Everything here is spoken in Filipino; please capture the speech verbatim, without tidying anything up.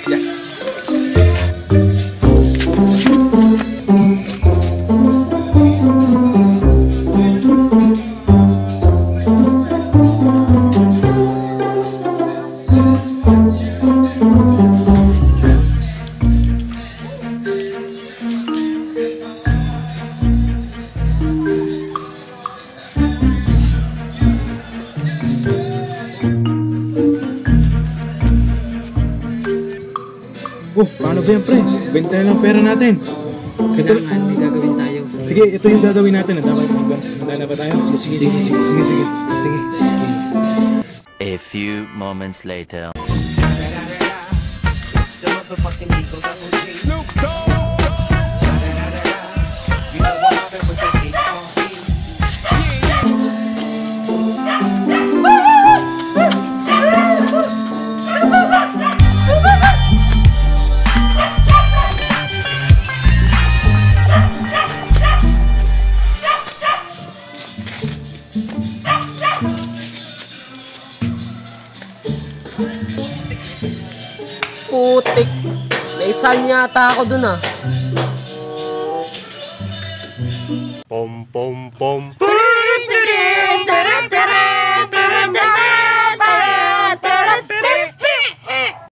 Yes! Oh, paano ba yan, pre? Benta na lang pera natin. Kailangan, may gagawin tayo. Sige, ito yung gagawin natin. Dapat handa na ba tayo? Sige, sige, sige, sige, sige, sige. A few moments later. Putik. Naisan yata ako dun ah. Pom pom pom.